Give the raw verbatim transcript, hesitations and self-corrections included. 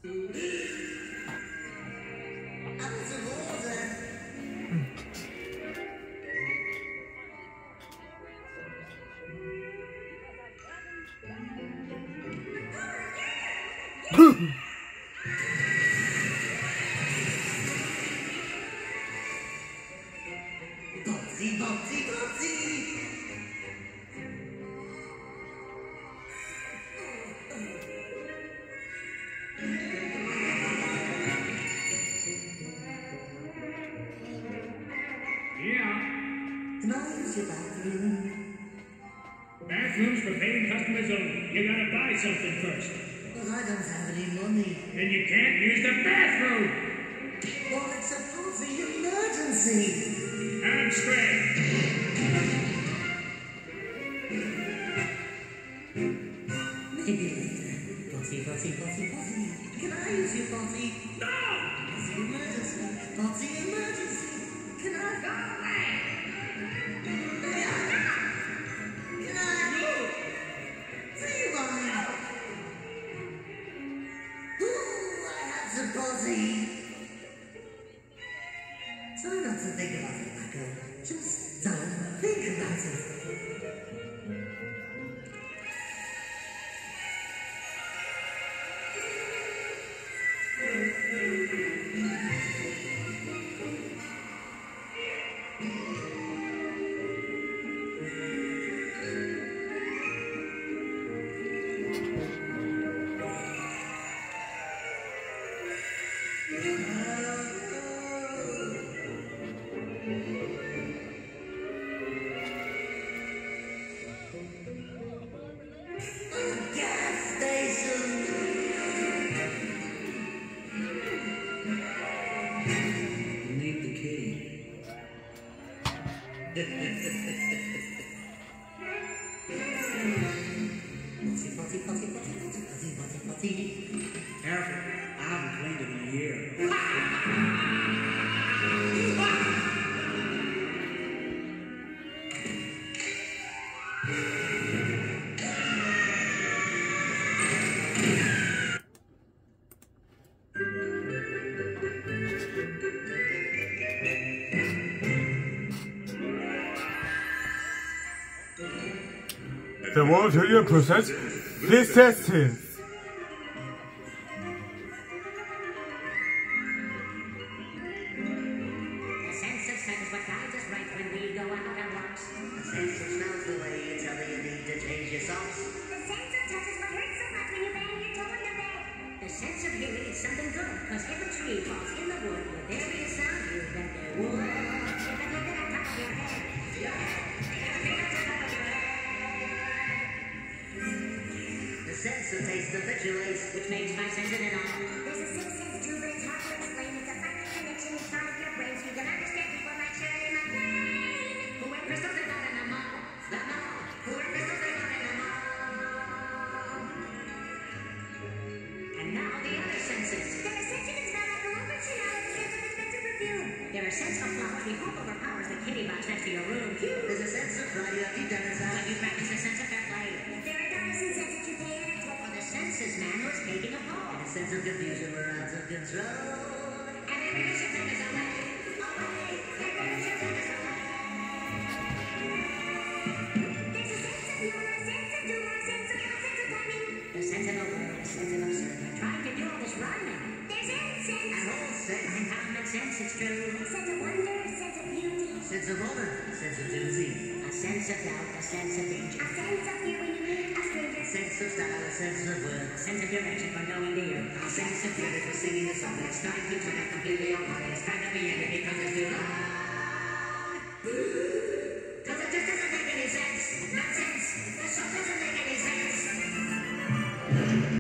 Out of order. Botsy, botsy, botsy. Yeah. Can I use your bathroom? Bathrooms for paying customers only. You gotta buy something first. But I don't have any money. Then you can't use the bathroom. Well, it's a bloody emergency. I'm straight. Maybe later. Botsy, botsy, botsy, botsy. Can I use your botsy? No! Botsy emergency. Botsy emergency. Can I go away? Can I? No! See you, mommy. Ooh, I have some botsy. Try not to think about it, Michael. Just don't think about it. Gas station. You need the key. Potty, potty, potty, potty, potty, potty, potty, potty. Careful. I haven't cleaned it in a year. The water you process, please test it. The sense of scent is what guides us right when we go out on walks. The sense of smell's the way you tell me you need to change your socks. The sense of touch is what hurts so much when you bang your toe in the bed. The sense of hearing is something good, cause if a tree falls in the wood, will there be a sound you bet there would? If it landed on top of your head, your head, if it landed on top of your head. The sense of taste of victuals. Which makes my sense of it all. There's a sixth sense too, but it's hard to explain. It's a funny connection inside of your brain, so you can understand people like Shirley MacLaine. Who wear crystals they got in the mall? The mall. Who wear crystals they got in the mall? And now the other senses. There's a sense you can smell like a lump of Chanel and a sense of expensive perfume. There are sense of flowers we hope overpowers the kitty box next to your room. Phew. There's a sense of pride deep down inside. When you practice the sense of fair play. There are dollars and cents that you pay at a toll. For the senses man who is taking a fall. And a sense of confusion we're out of control. And everybody should take us away. Away. Everybody should take us away. There's a sense of humor, a sense of humor, a sense of a sense of timing. The sense of a word, the sense of absurd. We're trying to do all this rhyming. There's incense. And all sense and common sense, it's true. A sense of wonder, a sense of beauty. A sense of honor. A sense of duty. A sense of doubt, a sense of danger. A sense of fear when you meet a stranger. A sense of style. A sense of work. A sense of direction for knowing the earth. A sense of feeling for singing a song. It's time to turn it completely on. It's time to be in it because it's too long.